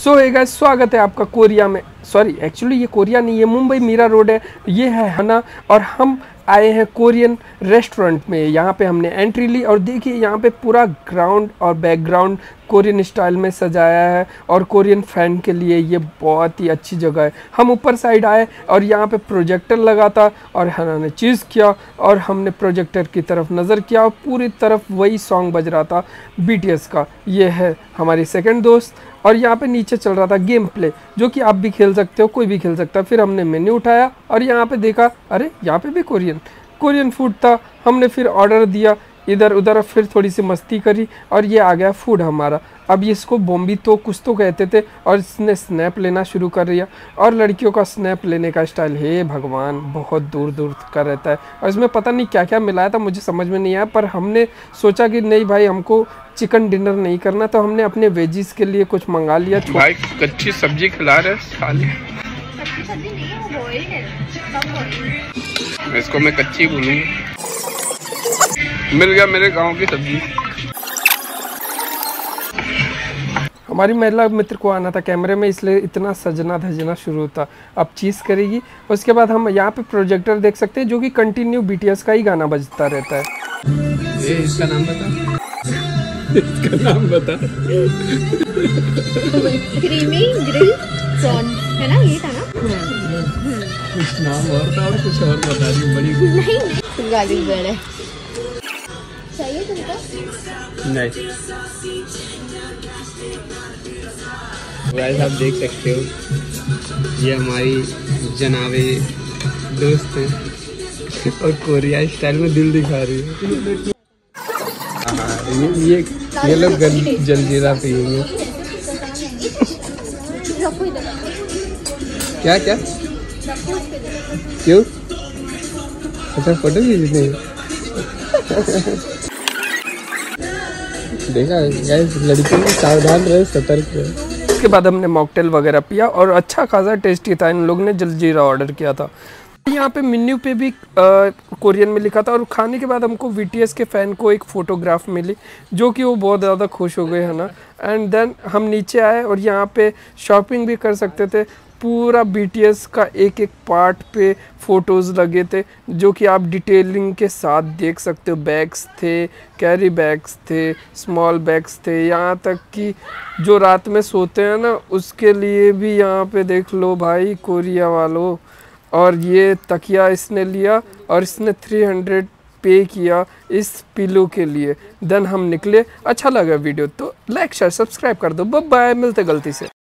सो hey guys, स्वागत है आपका कोरिया में। सॉरी, एक्चुअली ये कोरिया नहीं, ये मुंबई मीरा रोड है। ये है हना और हम आए हैं कोरियन रेस्टोरेंट में। यहाँ पे हमने एंट्री ली और देखिए यहाँ पे पूरा ग्राउंड और बैकग्राउंड कोरियन स्टाइल में सजाया है और कोरियन फैन के लिए ये बहुत ही अच्छी जगह है। हम ऊपर साइड आए और यहाँ पे प्रोजेक्टर लगा था और हना ने चीज़ किया और हमने प्रोजेक्टर की तरफ नज़र किया और पूरी तरफ वही सॉन्ग बज रहा था BTS का। ये है हमारी सेकंड दोस्त और यहाँ पे नीचे चल रहा था गेम प्ले, जो कि आप भी खेल सकते हो, कोई भी खेल सकता है। फिर हमने मेन्यू उठाया और यहाँ पे देखा, अरे यहाँ पे भी कोरियन फूड था। हमने फिर ऑर्डर दिया, इधर उधर फिर थोड़ी सी मस्ती करी और ये आ गया फूड हमारा। अब इसको बोम्बी तो कुछ तो कहते थे और इसने स्नैप लेना शुरू कर दिया। और लड़कियों का स्नैप लेने का स्टाइल, हे भगवान, बहुत दूर दूर का रहता है। और इसमें पता नहीं क्या क्या मिलाया था, मुझे समझ में नहीं आया। पर हमने सोचा कि नहीं भाई, हमको चिकन डिनर नहीं करना, तो हमने अपने वेजिस के लिए कुछ मंगा लिया। भाई कच्ची सब्जी खिला रहे साले। कच्ची सब्जी नहीं है, वो बॉइल्ड है, सब बॉइल्ड। इसको मैं कच्ची बोलूँगा। मिल गया मेरे गांव की सब्जी। हमारी महिला मित्र को आना था कैमरे में, इसलिए इतना सजना धजना शुरू था। अब चीज़ करेगी, उसके बाद हम यहाँ पे प्रोजेक्टर देख सकते हैं, जो कि कंटिन्यू BTS का ही गाना बजता रहता है। ये इसका नाम बता। इसका नाम बता। क्रीमी ग्रिल प्रॉन है ना, ये था ना। कुछ नाम और था और कुछ और बता रही बड़ी। नहीं, गार्लिक ब्रेड है। चाहिए तुमको? नहीं। गाइस, आप देख सकते हो, ये हमारी जनाबे दोस्त है और कोरिया स्टाइल में दिल दिखा रही है। हाँ, ये लोग जलजीरा पिएंगे। क्या क्या क्यों? अच्छा, फोटो खींचते हैं। देखा गाइस, लड़कियों में सावधान रहे, सतर्क रहे। उसके बाद हमने मॉकटेल वगैरह पिया और अच्छा खासा टेस्टी था। इन लोगों ने जलजीरा ऑर्डर किया था। यहाँ पे मेन्यू पे भी कोरियन में लिखा था और खाने के बाद हमको BTS के फ़ैन को एक फ़ोटोग्राफ मिली, जो कि वो बहुत ज़्यादा खुश हो गए, है ना। एंड देन हम नीचे आए और यहाँ पे शॉपिंग भी कर सकते थे। पूरा BTS का एक एक पार्ट पे फ़ोटोज़ लगे थे, जो कि आप डिटेलिंग के साथ देख सकते हो। बैग्स थे, कैरी बैग्स थे, स्मॉल बैग्स थे, यहाँ तक कि जो रात में सोते हैं ना, उसके लिए भी यहाँ पे देख लो भाई कोरिया वालों। और ये तकिया इसने लिया और इसने 300 पे किया इस पिलो के लिए। देन हम निकले। अच्छा लगा वीडियो तो लाइक शेयर सब्सक्राइब कर दो। बाय बाय, मिलते गलती से।